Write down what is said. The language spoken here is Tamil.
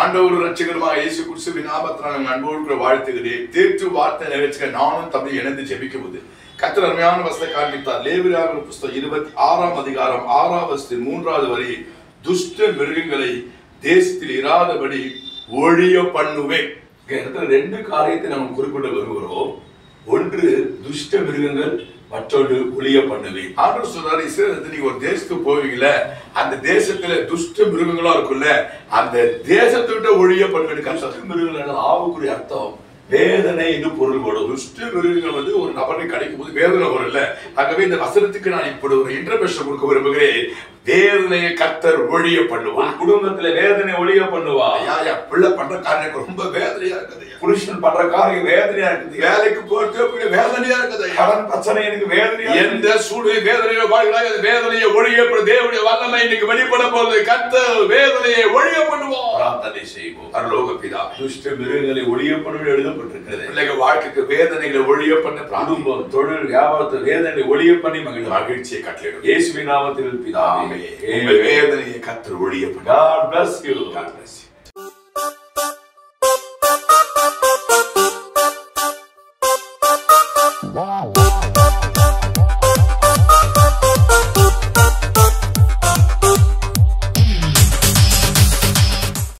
ஆண்டவர் ரட்சகருமாக இயேசு கிறிஸ்துவின் நாமத்தினால் அன்போடு வாழ்த்துகிறேன். தேற்று வார்த்தை நிகழ்ச்சிகள் நானும் தம்பி இணைந்து ஜெபிக்கும்போது கர்த்தர் அருமையான வசனத்தை காண்பித்தார். லேவியராகமம் புத்தகம் 26ஆம் அதிகாரம் 6ஆம் வசனத்தில் 3வது வரி, துஷ்ட மிருகங்களை தேசத்தில் இராதபடி ஒழிய பண்ணுவேன். ரெண்டு காரியத்தை நம்ம குறிப்பிட வருகிறோம். ஒன்று துஷ்ட மிருகங்கள், மற்றொன்று ஒழிய பண்ணுவேன். ஆண்டவர் சொல்றாரு, இஸ்ரவேல் நீங்க ஒரு தேசத்துக்கு போவீங்கல்ல, அந்த தேசத்துல துஷ்ட மிருகங்களா இருக்குல்ல, அந்த தேசத்தை விட்டு ஒழிய பண்ணுவேன். துஷ்ட மிருகங்கள் ஆவுக்குரிய அர்த்தம் வேதனை என்று பொருள் போடும். துஷ்ட மிருகங்கள் ஒரு நபரை கிடைக்கும் போது வேதனை வரும் இல்ல. ஆகவே இந்த வசனத்துக்கு நான் இப்படி ஒரு இன்டர்பிரஷன் கொடுக்க விரும்புகிறேன். வேதனையை கர்த்தர் ஒழிய பண்ணுவார். குடும்பத்துல வேதனை ஒழிய பண்ணுவா. பிள்ளை பண்ற காரியம் ரொம்ப வேதனையா இருக்குது. புருஷன் பண்ற காரியம் வேதனையா இருக்குது. வேலைக்கு போறது வேதனையா இருக்குது. கடன் பிரச்சனை எனக்கு வேதனையா. எந்த சூழ்நிலை வேதனையோ வாழ்கிறாய், அந்த வேதனையை ஒழிய தேவனுடைய வல்லமை இன்னைக்கு வெளிப்பட போறது. கர்த்தர் வேதனையை ஒழிய பண்ணுவோம். பிரார்த்தனை செய்வோம். பரலோக பிதா, துஷ்ட மிருகங்களை ஒழிய பண்ணுவது எழுதப்பட்டிருக்கிறது. பிள்ளைகள் வாழ்க்கைக்கு வேதனைகளை ஒழிய பண்ண, குடும்பம், தொழில், வியாபாரத்தை வேதனை ஒழிய பண்ணி மகிழ்ச்சியை கட்டளையிடும் இயேசுவின் நாமத்தில் பிதாவே. உங்கள் வேதனையை கர்த்தர் ஒழிய பண்ண. God bless you. God bless you.